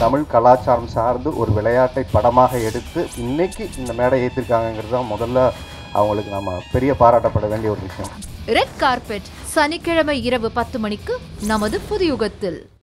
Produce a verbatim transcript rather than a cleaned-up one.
தமிழ் கலாச்சாரம் சார்ந்து ஒரு விளையாட்டை படமாக எடுத்து இன்னைக்கு இந்த மேடை ஏற்றிருக்காங்கிறது தான் முதல்ல அவங்களுக்கு நம்ம பெரிய பாராட்டப்பட வேண்டிய ஒரு விஷயம். ரெட் கார்பெட் சனிக்கிழமை இரவு பத்து மணிக்கு நமது புதியுகத்தில்.